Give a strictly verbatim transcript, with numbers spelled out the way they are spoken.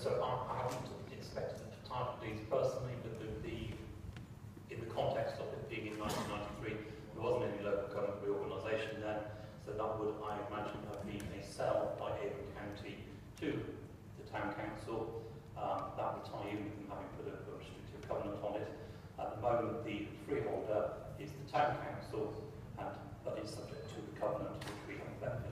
so I, I haven't inspected the title deeds personally, but the, the in the context of it being in nineteen ninety-three, there wasn't any local government reorganisation then, so that would, I imagine, have been a sell by Avon County to the Town Council. Um, that would tie in with them having put a, a restrictive covenant on it. At the moment, the freeholder is the Town Council, and but it's subject to the covenant, which we haven't benefited